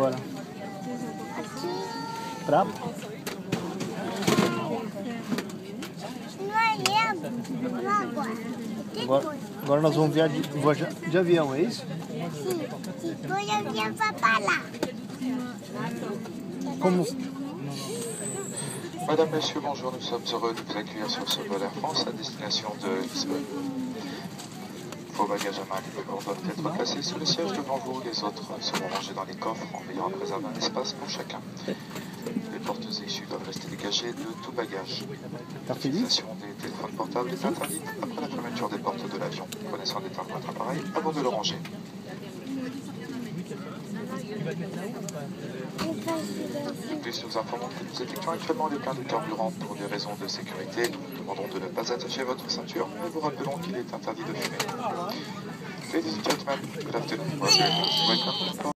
agora? Aqui. Pra... Não lembro. Não agora. Agora nós vamos viajar de avião, é isso? Sim. Depois eu avião para lá. Como... Madame, Messieurs, bonjour, nous sommes heureux de vous accueillir sur ce vol Air France à destination de Lisbonne. Vos bagages à main libres doivent être placés sur le siège devant vous, les autres seront rangés dans les coffres en veillant à préserver un espace pour chacun. Les portes issues doivent rester dégagées de tout bagage. L'utilisation des téléphones portables est interdite après la fermeture des portes de l'avion. Prenez soin d'éteindre votre appareil avant de le ranger. De plus, nous informons que nous effectuons actuellement des pleins de carburant pour des raisons de sécurité. Nous vous demandons de ne pas attacher votre ceinture, mais vous rappelons qu'il est interdit de fumer. Ladies and gentlemen, good afternoon. Welcome.